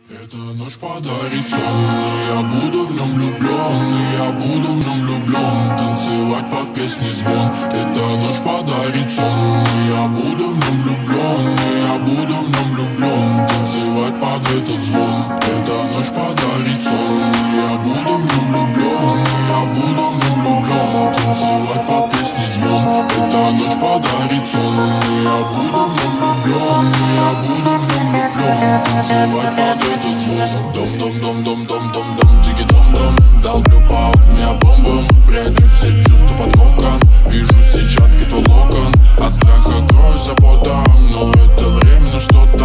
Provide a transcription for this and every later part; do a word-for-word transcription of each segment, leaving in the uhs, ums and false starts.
Эта ночь подарит сон, и я буду в нем влюблен, и я буду в нем влюблен, танцевать под песни звон. Эта ночь подарит сон, и я буду в нем влюблен, и я буду в нем влюблен, танцевать под этот звон. Эта ночь подарит сон, и я буду в нем влюблен, и я буду в нем влюблен, танцевать под песни звон. Эта ночь подарит сон, и я буду в нем влюблен, и я буду в нем влюблен, танцевать под этот звон. Дом-дом-дом-дом-дом-дом-дом, тики-дом-дом. Долблю по окне бомбом, прячу все чувства под кокон. Вижу сетчатки твой локон, от страха кроюсь потом, но это временно что-то.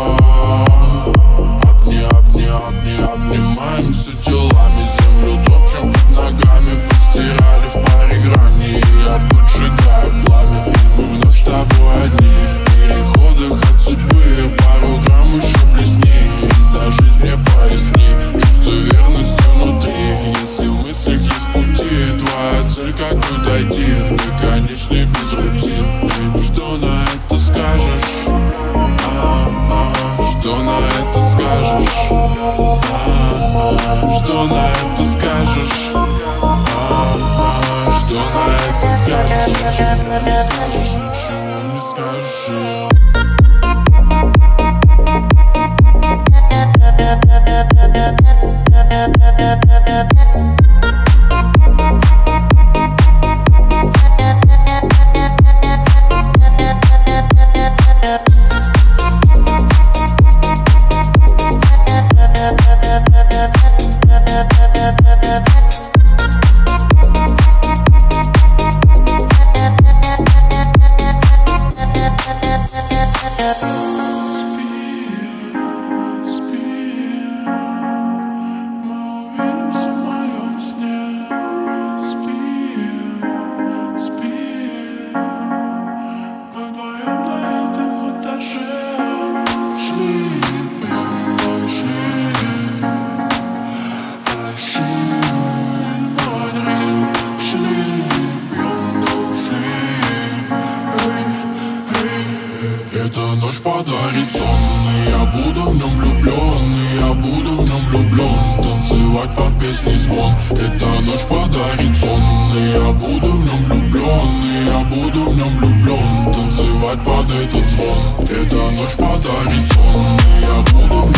Обни, обни, обни, обнимаемся телами, землю топчем под ногами, постирали в паре грани, и я поджигаю пламя. Мы вновь с тобой одни в переходах от судьбы, пару грамм еще плесни, и за жизнь мне поясни чувство верности внутри. Если в мыслях есть пути, твоя цель как бы дойти до конечной без рутин. Что на это скажешь? А-а-а, что на это скажешь? А-а-а, что на это скажешь? А-а-а, что на это скажешь? Ничего не скажешь, ничего не скажешь. Эта ночь подарит сон, и я буду в нем влюблен, и я буду в нем влюблен, танцевать под песни звон. Эта ночь подарит сон, и я буду в нем влюблен, и я буду в нем влюблен, танцевать под этот звон. Эта ночь подарит сон, и я буду в